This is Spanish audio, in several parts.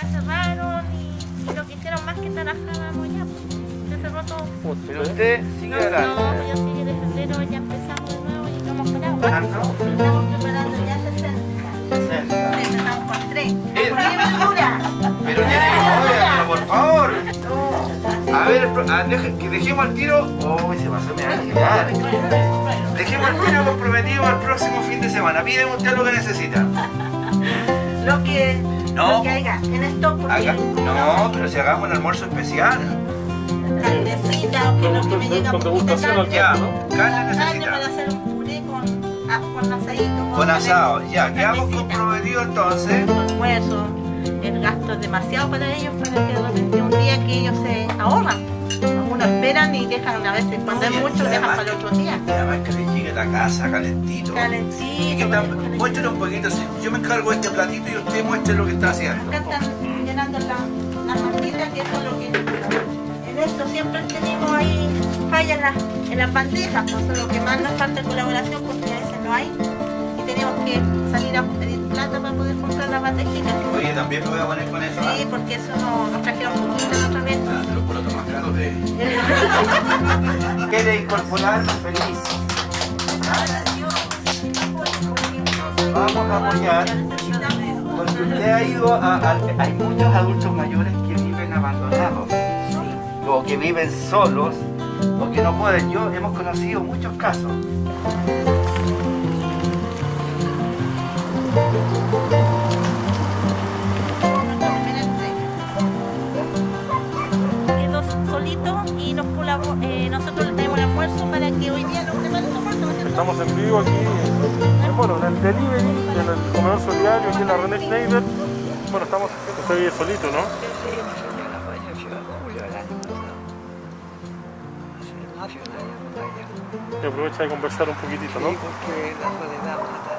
cerraron y lo que hicieron más que trabajábamos ya. Se cerró todo. Pero usted sigue adelante. No, yo sigo de febrero, ya empezamos de nuevo y no hemos parado. ¿Cuánto? Estamos preparando ya 60. 60. Empezamos con 3. Pero ¡Qué mesura! pero por favor. A ver, que dejemos el tiro. Oh, se pasó, me va a quedar. Dejemos el tiro comprometido al próximo fin de semana. Pide usted lo que necesita. Lo que haya en esto, porque No, pero si hagamos un almuerzo especial. carnecita, o que lo que me llega poquita carne. Ya, carne Carne necesita. para hacer un puré con asadito. Con asado, ya, quedamos comprometidos entonces. Con hueso. El gasto es demasiado para ellos, para que de repente un día que ellos se ahorran. Algunos esperan y dejan a veces, cuando es mucho, dejan para el otro día. Y además que le llegue a la casa calentito. Calentito. Muéstrale un poquito, yo me encargo de este platito y usted muestre lo que está haciendo. Acá están llenando las banditas, que eso es lo que... En esto siempre tenemos ahí fallas en las bandejas, pues eso es lo que más nos falta de colaboración, porque a veces no hay. Y tenemos que salir a pedir plata para poder comprar las bandejitas. Oye, también me voy a poner con eso. Sí, porque eso nos trajeron poquito la otra vez. Los porotos más caros de... Quiere incorporarnos feliz. Vamos a apoyar, porque usted ha ido hay muchos adultos mayores que viven abandonados, o que viven solos, o que no pueden. Hemos conocido muchos casos. Quedó solito y nosotros le traemos el almuerzo para que hoy día nos preparen el almuerzo. Estamos en vivo aquí, bueno, en el delivery, en el comedor solidario, aquí en la René Schneider. Bueno, estamos haciendo, usted vive solito, ¿no? Y aprovecha de conversar un poquitito, ¿no? Sí, porque la soledad mata.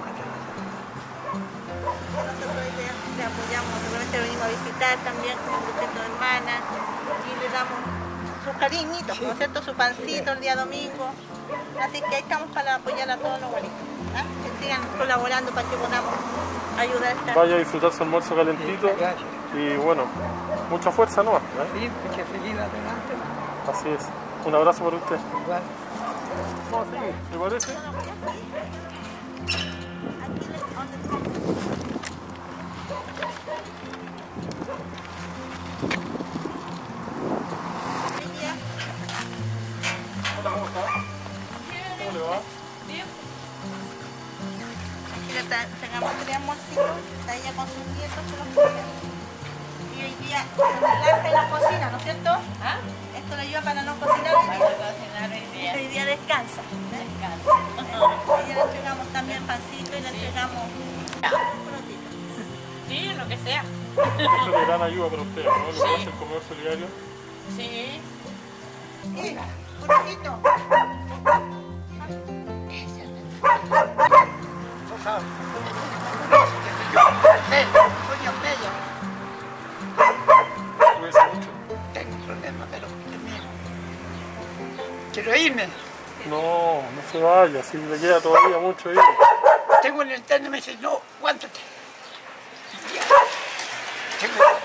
Nosotros le apoyamos, realmente venimos a visitar también con un grupito de hermanas y le damos sus cariñitos, ¿no es cierto? Su pancito el día domingo. Así que ahí estamos para apoyar a todos los abuelitos. ¿Ah? Que sigan colaborando para que podamos ayudar a esta... Vaya a disfrutar su almuerzo calentito y bueno, mucha fuerza, ¿no? Sí, que seguir adelante. Así es. Un abrazo para usted. Igual. Vamos a seguir, ¿te parece? Hola, ¿cómo está? ¿Cómo le va? Bien. Aquí le tengamos 3 almuercitos, está ella con sus nietos, se los cuida. Y hoy día se relaja en la cocina, ¿no es cierto? ¿Ah? Esto le ayuda para no cocinar hoy día. Hoy día descansa. Descansa. Hoy día le entregamos también pancito y le entregamos frutitas. Sí, lo que sea. Eso es de gran ayuda para usted, ¿no? Lo que hace el comedor solidario. Sí. Sí, frutito. Cuídese mucho. Tengo un problema, pero quiero irme. No, no se vaya, si le queda todavía mucho ir. Tengo el interno y me dice, no, aguántate. Tengo